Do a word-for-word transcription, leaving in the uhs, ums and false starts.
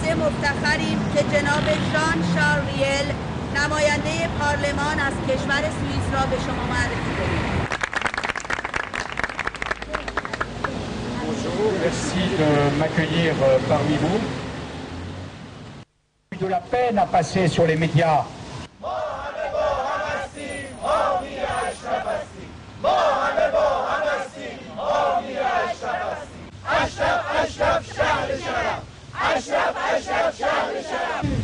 نماینده مفتخریم که جناب ژان شارل نماینده پارلمان از کشور سوئیس را به شما معرفی کنیم. Bonjour, merci de m'accueillir parmi vous. De la peine à passer sur les médias. Ashraf, Ashraf, شهر شرف. Ashraf, Ashraf, شهر شرف.